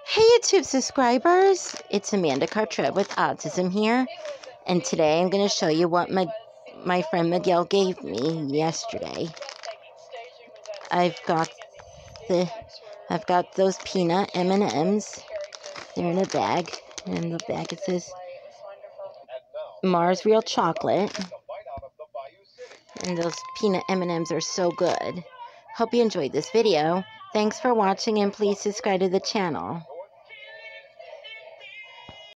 Hey YouTube subscribers, it's Amanda Cartrett with Autism here, and today I'm going to show you what my friend Miguel gave me yesterday. I've got those peanut M&Ms. They're in a bag, and in the bag it says Mars Real Chocolate, and those peanut M&Ms are so good. Hope you enjoyed this video. Thanks for watching, and please subscribe to the channel.